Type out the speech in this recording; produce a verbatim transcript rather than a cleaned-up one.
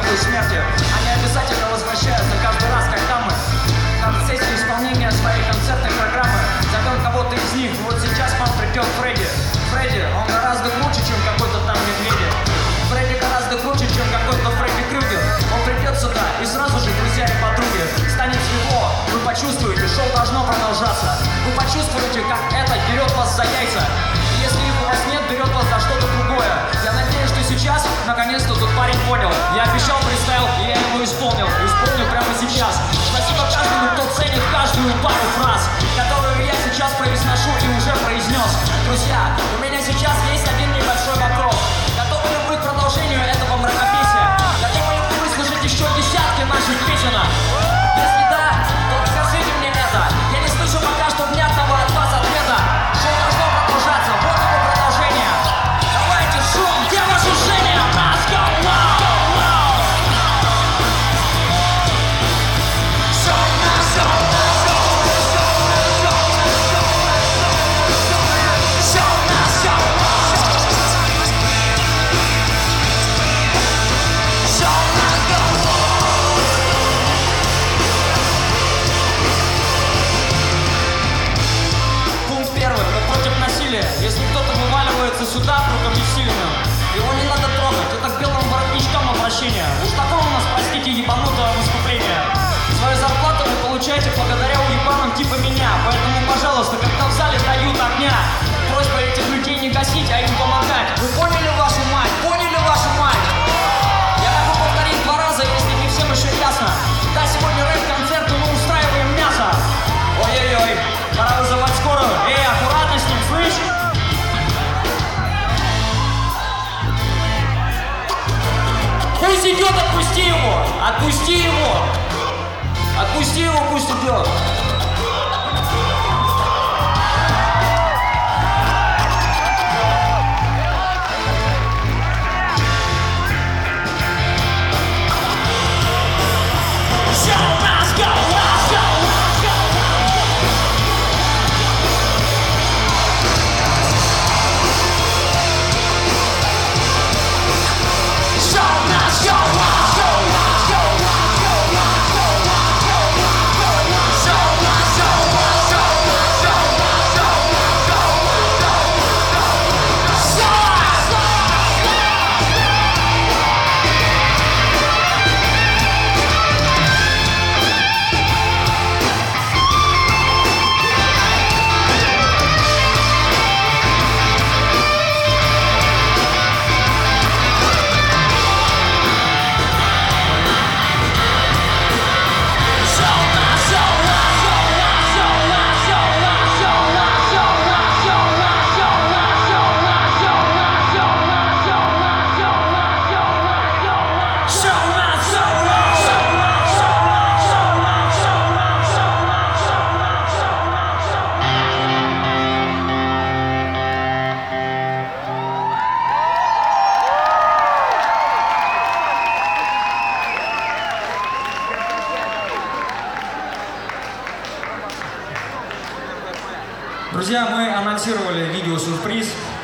жаждут смерти. Они обязательно возвращаются каждый раз, когда мы в процессе исполнения своей концертной программы зовем кого-то из них. И вот сейчас к вам придет Фредди. Фредди, он гораздо круче, чем какой-то там медведь. Фредди гораздо круче, чем какой-то Фредди Крюгер. Он придет сюда и сразу же, друзья и подруги, станет его. Вы почувствуете, шоу должно продолжаться. Вы почувствуете, как это берет вас за яйца. И если их у вас нет, берет вас за что-то другое. Я надеюсь, что сейчас, наконец-то, тут парень понял. Я обещал, представил, и я его исполнил. Исполню прямо сейчас. Спасибо каждому, кто ценит каждую пару фраз, которую я сейчас произношу и уже произнес. Друзья, у меня сейчас есть один небольшой вопрос. Готовы ли вы к продолжению этого мракопесия? Готовы ли вы выслушать еще десятки наших песенок? Если да, то скажите мне это. Я не слышу пока что внятного от вас ответа. Шоу должно продолжаться, вот его продолжение. Давайте шум, где ваше жжение? Let's go, wow, wow. Show must go, let's go, let's go, let's go, let's go, let's go. Show must go, wow. Show must go, wow. Пункт первый. Мы против насилия. Если кто-то вываливается сюда кругом бессильным, его не надо трогать. Это к белым воротничкам обращение. Уж такое у нас, простите, ебанутое выступление. Свою зарплату вы получаете благодаря уебанам типа меня. Поэтому, пожалуйста, когда в зале дают огня, просьба этих людей не гасить, а им помогать. Вы поняли вашу мать? Поняли вашу мать? Я могу повторить два раза, если не всем еще ясно. Да, сегодня рэп-концерт, и мы устраиваем мясо. Ой-ой-ой, пора вызывать скорую. Эй, аккуратно с ним, слышь? Пусть идет, отпусти его! Отпусти его! Отпусти его, пусть идет! Друзья, мы анонсировали видеосюрприз.